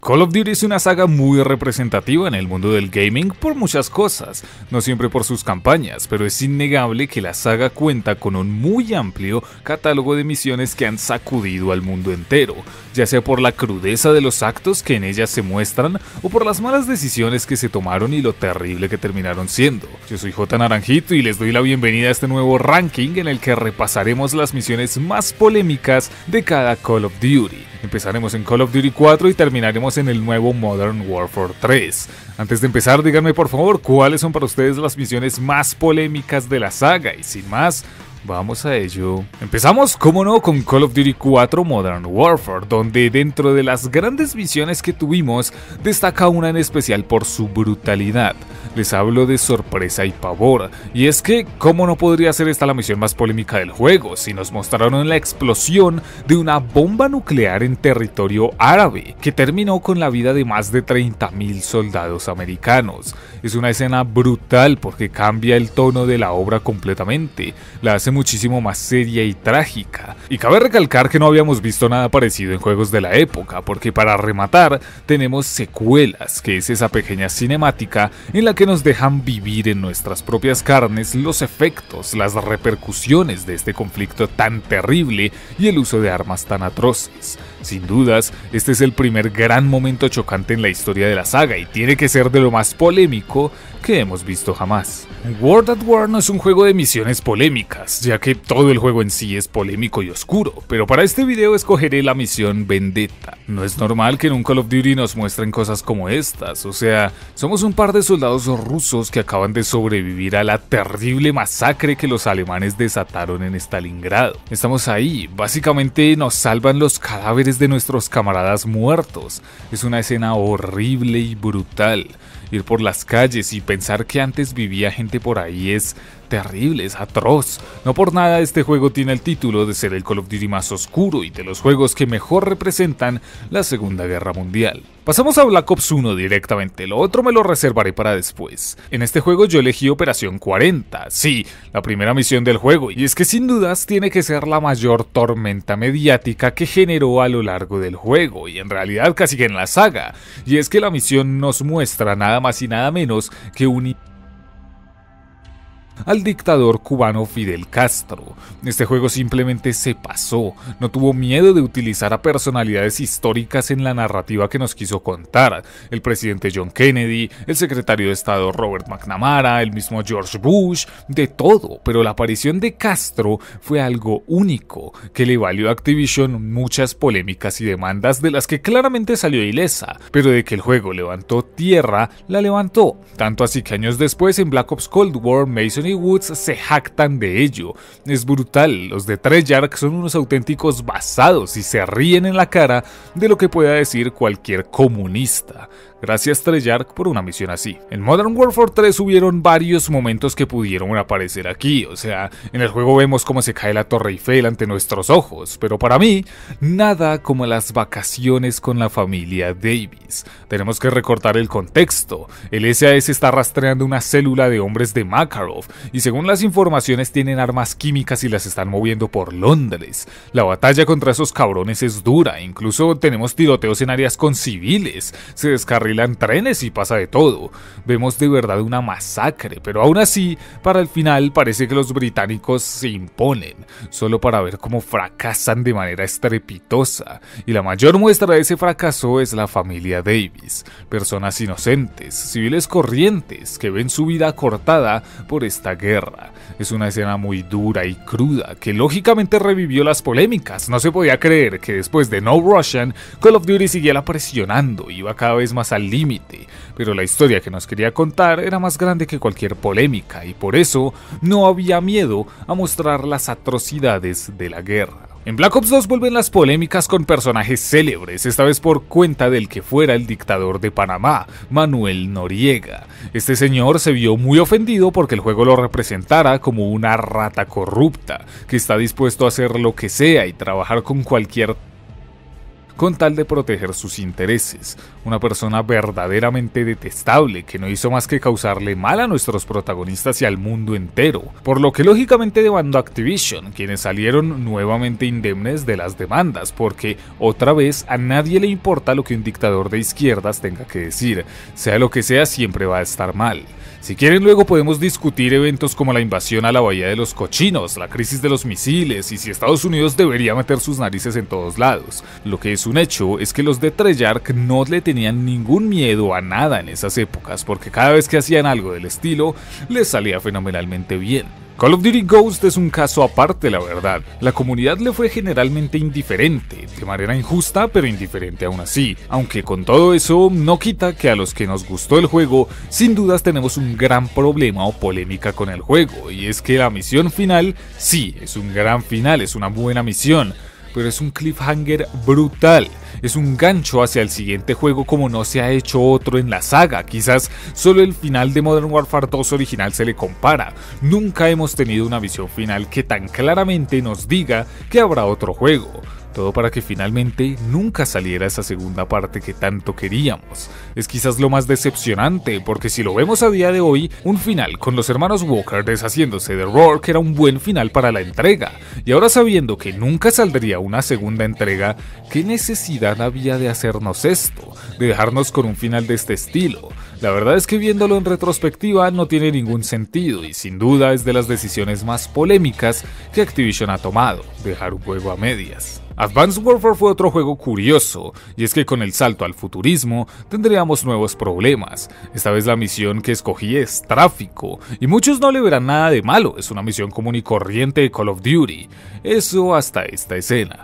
Call of Duty es una saga muy representativa en el mundo del gaming por muchas cosas, no siempre por sus campañas, pero es innegable que la saga cuenta con un muy amplio catálogo de misiones que han sacudido al mundo entero, ya sea por la crudeza de los actos que en ellas se muestran o por las malas decisiones que se tomaron y lo terrible que terminaron siendo. Yo soy J Naranjito y les doy la bienvenida a este nuevo ranking en el que repasaremos las misiones más polémicas de cada Call of Duty. Empezaremos en Call of Duty 4 y terminaremos en el nuevo Modern Warfare 3. Antes de empezar, díganme por favor cuáles son para ustedes las misiones más polémicas de la saga y sin más, vamos a ello. Empezamos, como no, con Call of Duty 4 Modern Warfare, donde dentro de las grandes misiones que tuvimos, destaca una en especial por su brutalidad. Les hablo de sorpresa y pavor, y es que, ¿cómo no podría ser esta la misión más polémica del juego si nos mostraron la explosión de una bomba nuclear en territorio árabe, que terminó con la vida de más de 30.000 soldados americanos? Es una escena brutal porque cambia el tono de la obra completamente, la hace muchísimo más seria y trágica. Y cabe recalcar que no habíamos visto nada parecido en juegos de la época, porque para rematar tenemos secuelas, que es esa pequeña cinemática en la que nos dejan vivir en nuestras propias carnes los efectos, las repercusiones de este conflicto tan terrible y el uso de armas tan atroces. Sin dudas, este es el primer gran momento chocante en la historia de la saga y tiene que ser de lo más polémico que hemos visto jamás. World at War no es un juego de misiones polémicas, ya que todo el juego en sí es polémico y oscuro, pero para este video escogeré la misión Vendetta. No es normal que en un Call of Duty nos muestren cosas como estas, o sea, somos un par de soldados rusos que acaban de sobrevivir a la terrible masacre que los alemanes desataron en Stalingrado. Estamos ahí, básicamente nos salvan los cadáveres de nuestros camaradas muertos. Es una escena horrible y brutal. Ir por las calles y pensar que antes vivía gente por ahí es terrible, es atroz. No por nada este juego tiene el título de ser el Call of Duty más oscuro y de los juegos que mejor representan la Segunda Guerra Mundial. Pasamos a Black Ops 1 directamente, lo otro me lo reservaré para después. En este juego yo elegí Operación 40, sí, la primera misión del juego, y es que sin dudas tiene que ser la mayor tormenta mediática que generó a lo largo del juego, y en realidad casi que en la saga, y es que la misión nos muestra nada más y nada menos que un al dictador cubano Fidel Castro. Este juego simplemente se pasó, no tuvo miedo de utilizar a personalidades históricas en la narrativa que nos quiso contar, el presidente John Kennedy, el secretario de Estado Robert McNamara, el mismo George Bush, de todo, pero la aparición de Castro fue algo único, que le valió a Activision muchas polémicas y demandas de las que claramente salió ilesa, pero de que el juego levantó tierra, la levantó, tanto así que años después en Black Ops Cold War, Mason y Woods se jactan de ello. Es brutal, los de Treyarch son unos auténticos basados y se ríen en la cara de lo que pueda decir cualquier comunista. Gracias Treyarch por una misión así. En Modern Warfare 3 hubieron varios momentos que pudieron aparecer aquí, o sea, en el juego vemos cómo se cae la Torre Eiffel ante nuestros ojos, pero para mí, nada como las vacaciones con la familia Davis. Tenemos que recortar el contexto. El SAS está rastreando una célula de hombres de Makarov, y según las informaciones tienen armas químicas y las están moviendo por Londres. La batalla contra esos cabrones es dura, incluso tenemos tiroteos en áreas con civiles, se descarrilan trenes y pasa de todo. Vemos de verdad una masacre, pero aún así, para el final parece que los británicos se imponen, solo para ver cómo fracasan de manera estrepitosa. Y la mayor muestra de ese fracaso es la familia Davis, personas inocentes, civiles corrientes, que ven su vida cortada por esta guerra. Es una escena muy dura y cruda, que lógicamente revivió las polémicas. No se podía creer que después de No Russian, Call of Duty siguiera presionando, iba cada vez más al límite, pero la historia que nos quería contar era más grande que cualquier polémica y por eso no había miedo a mostrar las atrocidades de la guerra. En Black Ops 2 vuelven las polémicas con personajes célebres, esta vez por cuenta del que fuera el dictador de Panamá, Manuel Noriega. Este señor se vio muy ofendido porque el juego lo representara como una rata corrupta, que está dispuesto a hacer lo que sea y trabajar con cualquier con tal de proteger sus intereses. Una persona verdaderamente detestable que no hizo más que causarle mal a nuestros protagonistas y al mundo entero, por lo que lógicamente demandó a Activision, quienes salieron nuevamente indemnes de las demandas, porque otra vez a nadie le importa lo que un dictador de izquierdas tenga que decir, sea lo que sea siempre va a estar mal. Si quieren luego podemos discutir eventos como la invasión a la Bahía de los Cochinos, la crisis de los misiles y si Estados Unidos debería meter sus narices en todos lados. Lo que es un hecho es que los de Treyarch no le tenían ningún miedo a nada en esas épocas, porque cada vez que hacían algo del estilo les salía fenomenalmente bien. Call of Duty Ghost es un caso aparte, la verdad. La comunidad le fue generalmente indiferente, de manera injusta pero indiferente aún así, aunque con todo eso no quita que a los que nos gustó el juego, sin dudas tenemos un gran problema o polémica con el juego, y es que la misión final, sí, es un gran final, es una buena misión, pero es un cliffhanger brutal. Es un gancho hacia el siguiente juego como no se ha hecho otro en la saga. Quizás solo el final de Modern Warfare 2 original se le compara. Nunca hemos tenido una visión final que tan claramente nos diga que habrá otro juego. Todo para que finalmente nunca saliera esa segunda parte que tanto queríamos. Es quizás lo más decepcionante, porque si lo vemos a día de hoy, un final con los hermanos Walker deshaciéndose de Rourke era un buen final para la entrega. Y ahora sabiendo que nunca saldría una segunda entrega, ¿qué necesidad había de hacernos esto? De dejarnos con un final de este estilo. La verdad es que viéndolo en retrospectiva no tiene ningún sentido y sin duda es de las decisiones más polémicas que Activision ha tomado, dejar un juego a medias. Advanced Warfare fue otro juego curioso, y es que con el salto al futurismo tendríamos nuevos problemas. Esta vez la misión que escogí es tráfico, y muchos no le verán nada de malo, es una misión común y corriente de Call of Duty. Eso hasta esta escena.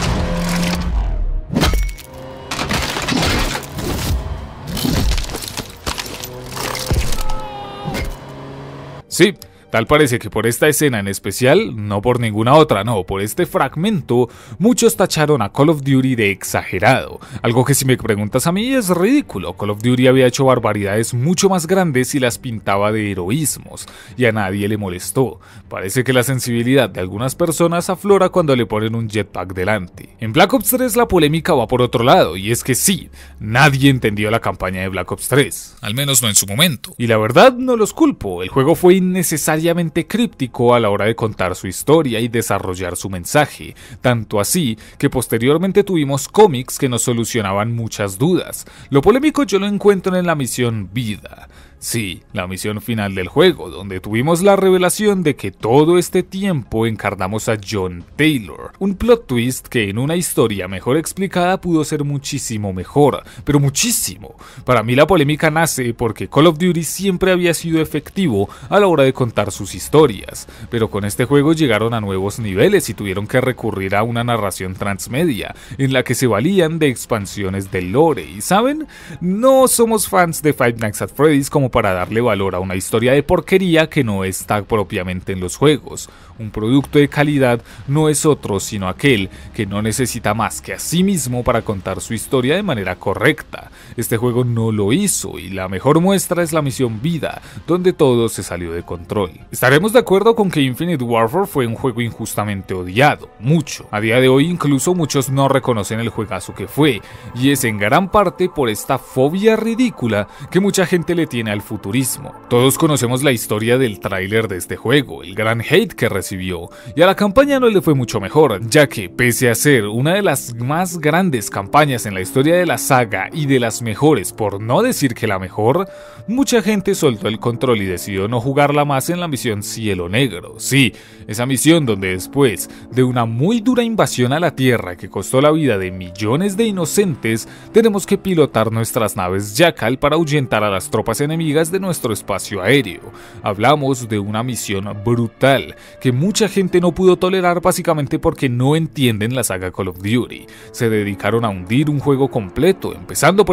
Sí, tal parece que por esta escena en especial, no por ninguna otra, no, por este fragmento, muchos tacharon a Call of Duty de exagerado, algo que si me preguntas a mí es ridículo. Call of Duty había hecho barbaridades mucho más grandes y las pintaba de heroísmos, y a nadie le molestó. Parece que la sensibilidad de algunas personas aflora cuando le ponen un jetpack delante. En Black Ops 3 la polémica va por otro lado, y es que sí, nadie entendió la campaña de Black Ops 3, al menos no en su momento. Y la verdad no los culpo, el juego fue innecesario críptico a la hora de contar su historia y desarrollar su mensaje, tanto así que posteriormente tuvimos cómics que nos solucionaban muchas dudas. Lo polémico yo lo encuentro en la misión Vida. Sí, la misión final del juego, donde tuvimos la revelación de que todo este tiempo encarnamos a John Taylor, un plot twist que en una historia mejor explicada pudo ser muchísimo mejor, pero muchísimo. Para mí la polémica nace porque Call of Duty siempre había sido efectivo a la hora de contar sus historias, pero con este juego llegaron a nuevos niveles y tuvieron que recurrir a una narración transmedia, en la que se valían de expansiones del lore, y ¿saben? No somos fans de Five Nights at Freddy's como para darle valor a una historia de porquería que no está propiamente en los juegos. Un producto de calidad no es otro sino aquel que no necesita más que a sí mismo para contar su historia de manera correcta. Este juego no lo hizo y la mejor muestra es la misión Vida, donde todo se salió de control. Estaremos de acuerdo con que Infinite Warfare fue un juego injustamente odiado, mucho. A día de hoy incluso muchos no reconocen el juegazo que fue, y es en gran parte por esta fobia ridícula que mucha gente le tiene al futurismo. Todos conocemos la historia del tráiler de este juego, el gran hate que recibió, y a la campaña no le fue mucho mejor, ya que pese a ser una de las más grandes campañas en la historia de la saga y de las mejores, por no decir que la mejor, mucha gente soltó el control y decidió no jugarla más en la misión Cielo Negro. Sí, esa misión donde después de una muy dura invasión a la Tierra que costó la vida de millones de inocentes, tenemos que pilotar nuestras naves Jackal para ahuyentar a las tropas enemigas de nuestro espacio aéreo. Hablamos de una misión brutal que mucha gente no pudo tolerar básicamente porque no entienden la saga Call of Duty. Se dedicaron a hundir un juego completo, empezando por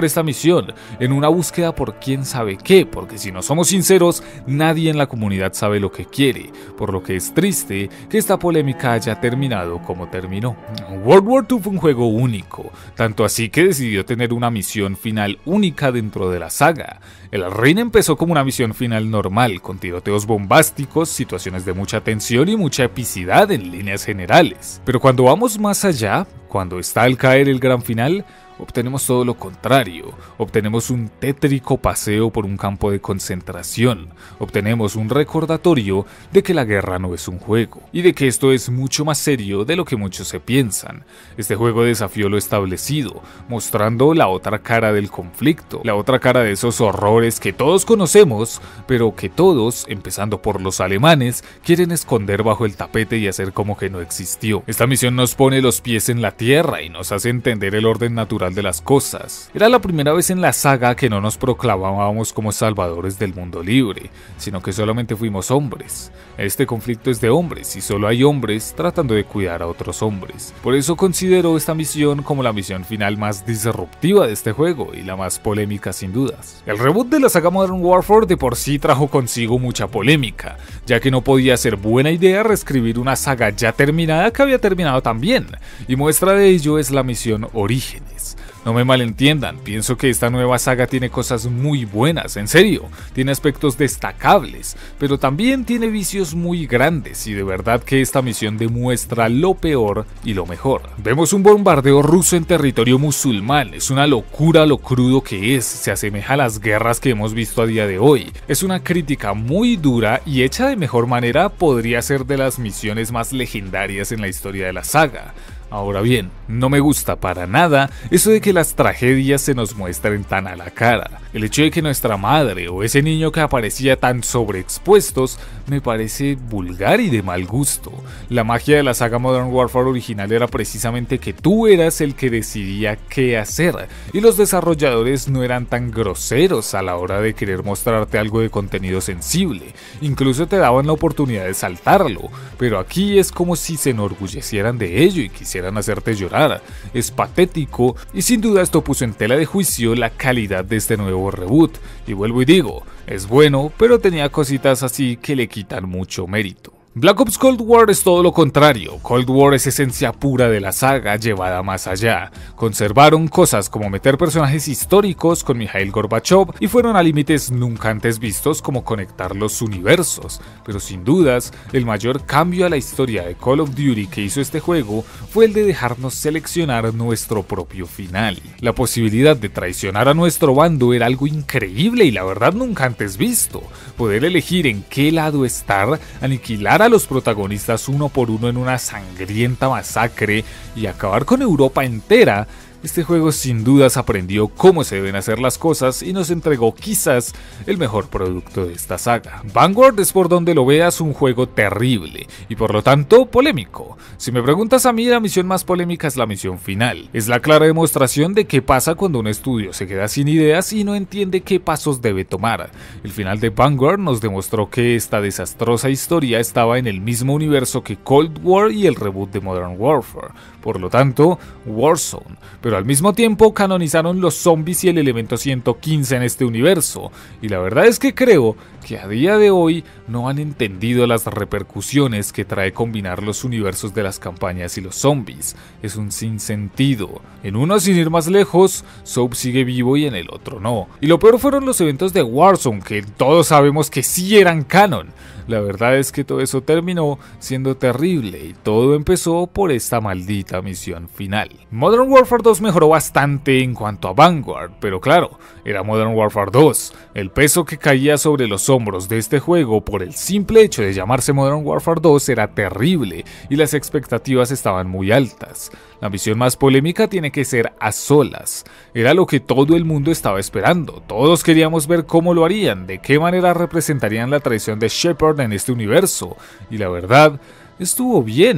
esta misión, en una búsqueda por quién sabe qué, porque si no somos sinceros, nadie en la comunidad sabe lo que quiere, por lo que es triste que esta polémica haya terminado como terminó. World War II fue un juego único, tanto así que decidió tener una misión final única dentro de la saga. El Rin empezó como una misión final normal, con tiroteos bombásticos, situaciones de mucha tensión y mucha epicidad en líneas generales. Pero cuando vamos más allá, cuando está al caer el gran final, obtenemos todo lo contrario. Obtenemos un tétrico paseo por un campo de concentración. Obtenemos un recordatorio de que la guerra no es un juego y de que esto es mucho más serio de lo que muchos se piensan. Este juego desafió lo establecido, mostrando la otra cara del conflicto, la otra cara de esos horrores que todos conocemos, pero que todos, empezando por los alemanes, quieren esconder bajo el tapete y hacer como que no existió. Esta misión nos pone los pies en la tierra y nos hace entender el orden natural de las cosas. Era la primera vez en la saga que no nos proclamábamos como salvadores del mundo libre, sino que solamente fuimos hombres. Este conflicto es de hombres y solo hay hombres tratando de cuidar a otros hombres. Por eso considero esta misión como la misión final más disruptiva de este juego y la más polémica sin dudas. El reboot de la saga Modern Warfare de por sí trajo consigo mucha polémica, ya que no podía ser buena idea reescribir una saga ya terminada que había terminado también, y muestra de ello es la misión Orígenes. No me malentiendan, pienso que esta nueva saga tiene cosas muy buenas, en serio, tiene aspectos destacables, pero también tiene vicios muy grandes y de verdad que esta misión demuestra lo peor y lo mejor. Vemos un bombardeo ruso en territorio musulmán, es una locura lo crudo que es, se asemeja a las guerras que hemos visto a día de hoy. Es una crítica muy dura y hecha de mejor manera, podría ser de las misiones más legendarias en la historia de la saga. Ahora bien, no me gusta para nada eso de que las tragedias se nos muestren tan a la cara. El hecho de que nuestra madre o ese niño que aparecía tan sobreexpuestos me parece vulgar y de mal gusto. La magia de la saga Modern Warfare original era precisamente que tú eras el que decidía qué hacer y los desarrolladores no eran tan groseros a la hora de querer mostrarte algo de contenido sensible. Incluso te daban la oportunidad de saltarlo, pero aquí es como si se enorgullecieran de ello y quisieran hacerte llorar. Es patético y sin duda esto puso en tela de juicio la calidad de este nuevo reboot. Y vuelvo y digo, es bueno, pero tenía cositas así que le quitan mucho mérito. Black Ops Cold War es todo lo contrario. Cold War es esencia pura de la saga llevada más allá. Conservaron cosas como meter personajes históricos con Mikhail Gorbachev y fueron a límites nunca antes vistos como conectar los universos. Pero sin dudas, el mayor cambio a la historia de Call of Duty que hizo este juego fue el de dejarnos seleccionar nuestro propio final. La posibilidad de traicionar a nuestro bando era algo increíble y la verdad nunca antes visto. Poder elegir en qué lado estar, aniquilar a los protagonistas uno por uno en una sangrienta masacre y acabar con Europa entera. Este juego sin dudas aprendió cómo se deben hacer las cosas y nos entregó quizás el mejor producto de esta saga. Vanguard es por donde lo veas un juego terrible y por lo tanto polémico. Si me preguntas a mí, la misión más polémica es la misión final. Es la clara demostración de qué pasa cuando un estudio se queda sin ideas y no entiende qué pasos debe tomar. El final de Vanguard nos demostró que esta desastrosa historia estaba en el mismo universo que Cold War y el reboot de Modern Warfare. Por lo tanto, Warzone. Pero al mismo tiempo canonizaron los zombies y el elemento 115 en este universo. Y la verdad es que creo que a día de hoy no han entendido las repercusiones que trae combinar los universos de las campañas y los zombies. Es un sinsentido. En uno, sin ir más lejos, Soap sigue vivo y en el otro no. Y lo peor fueron los eventos de Warzone, que todos sabemos que sí eran canon. La verdad es que todo eso terminó siendo terrible y todo empezó por esta maldita misión final. Modern Warfare 2 mejoró bastante en cuanto a Vanguard, pero claro, era Modern Warfare 2. El peso que caía sobre los hombros de este juego por el simple hecho de llamarse Modern Warfare 2 era terrible y las expectativas estaban muy altas. La misión más polémica tiene que ser a solas. Era lo que todo el mundo estaba esperando. Todos queríamos ver cómo lo harían, de qué manera representarían la traición de Shepard en este universo. Y la verdad, estuvo bien.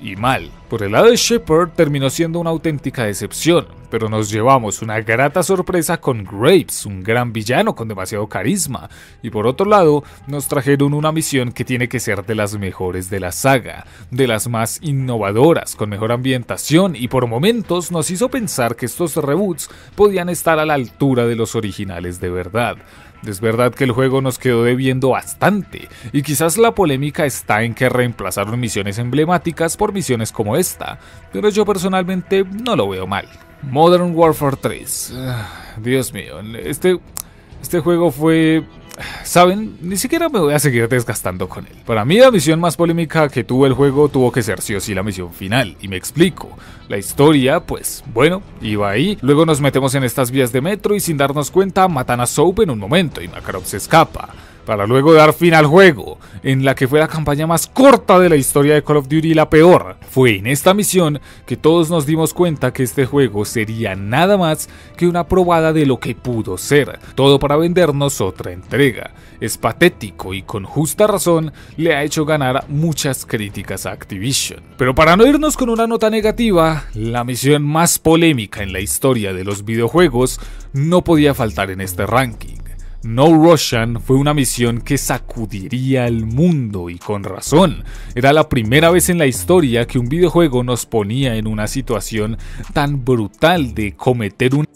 y mal. Por el lado de Shepard terminó siendo una auténtica decepción, pero nos llevamos una grata sorpresa con Graves, un gran villano con demasiado carisma, y por otro lado nos trajeron una misión que tiene que ser de las mejores de la saga, de las más innovadoras, con mejor ambientación, y por momentos nos hizo pensar que estos reboots podían estar a la altura de los originales de verdad. Es verdad que el juego nos quedó debiendo bastante, y quizás la polémica está en que reemplazaron misiones emblemáticas por misiones como esta, pero yo personalmente no lo veo mal. Modern Warfare 3. Dios mío, este juego fue... ¿Saben? Ni siquiera me voy a seguir desgastando con él. Para mí la misión más polémica que tuvo el juego tuvo que ser sí o sí la misión final, y me explico. La historia, pues, bueno, iba ahí, luego nos metemos en estas vías de metro y sin darnos cuenta matan a Soap en un momento y Makarov se escapa, para luego dar fin al juego, en la que fue la campaña más corta de la historia de Call of Duty y la peor. Fue en esta misión que todos nos dimos cuenta que este juego sería nada más que una probada de lo que pudo ser, todo para vendernos otra entrega. Es patético y con justa razón le ha hecho ganar muchas críticas a Activision. Pero para no irnos con una nota negativa, la misión más polémica en la historia de los videojuegos no podía faltar en este ranking. No Russian fue una misión que sacudiría al mundo y con razón. Era la primera vez en la historia que un videojuego nos ponía en una situación tan brutal de cometer un...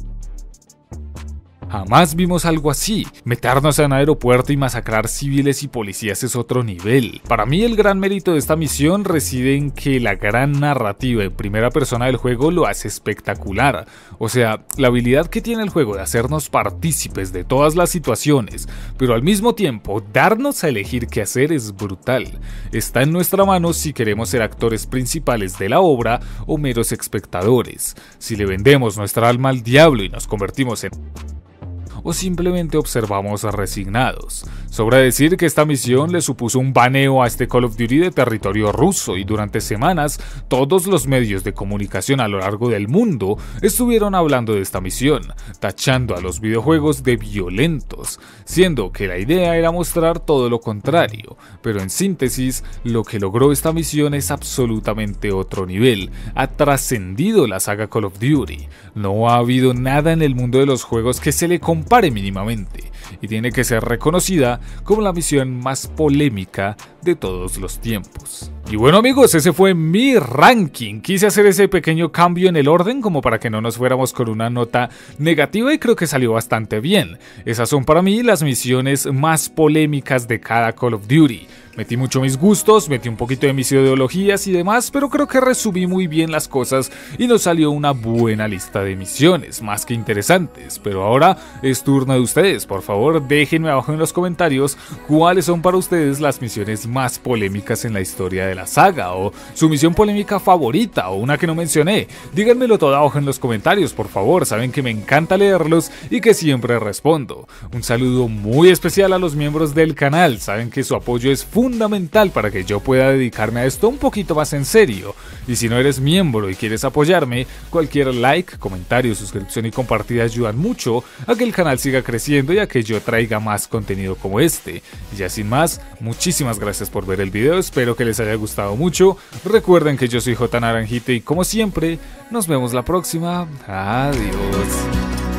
Jamás vimos algo así. Meternos en un aeropuerto y masacrar civiles y policías es otro nivel. Para mí el gran mérito de esta misión reside en que la gran narrativa en primera persona del juego lo hace espectacular. O sea, la habilidad que tiene el juego de hacernos partícipes de todas las situaciones, pero al mismo tiempo darnos a elegir qué hacer es brutal. Está en nuestra mano si queremos ser actores principales de la obra o meros espectadores. Si le vendemos nuestra alma al diablo y nos convertimos en... o simplemente observamos resignados. Sobra decir que esta misión le supuso un baneo a este Call of Duty de territorio ruso y durante semanas todos los medios de comunicación a lo largo del mundo estuvieron hablando de esta misión, tachando a los videojuegos de violentos, siendo que la idea era mostrar todo lo contrario, pero en síntesis, lo que logró esta misión es absolutamente otro nivel, ha trascendido la saga Call of Duty, no ha habido nada en el mundo de los juegos que se le compare mínimamente, y tiene que ser reconocida como la misión más polémica de todos los tiempos. Y bueno amigos, ese fue mi ranking. Quise hacer ese pequeño cambio en el orden como para que no nos fuéramos con una nota negativa y creo que salió bastante bien. Esas son para mí las misiones más polémicas de cada Call of Duty. Metí mucho mis gustos, metí un poquito de mis ideologías y demás, pero creo que resumí muy bien las cosas y nos salió una buena lista de misiones, más que interesantes. Pero ahora es turno de ustedes, por favor déjenme abajo en los comentarios cuáles son para ustedes las misiones más polémicas en la historia de la saga, o su misión polémica favorita, o una que no mencioné. Díganmelo todo abajo en los comentarios, por favor, saben que me encanta leerlos y que siempre respondo. Un saludo muy especial a los miembros del canal, saben que su apoyo es fundamental para que yo pueda dedicarme a esto un poquito más en serio. Y si no eres miembro y quieres apoyarme, cualquier like, comentario, suscripción y compartida ayudan mucho a que el canal siga creciendo y a que yo traiga más contenido como este. Y ya sin más, muchísimas gracias por ver el video, espero que les haya gustado mucho. Recuerden que yo soy J Naranjito y como siempre, nos vemos la próxima. Adiós.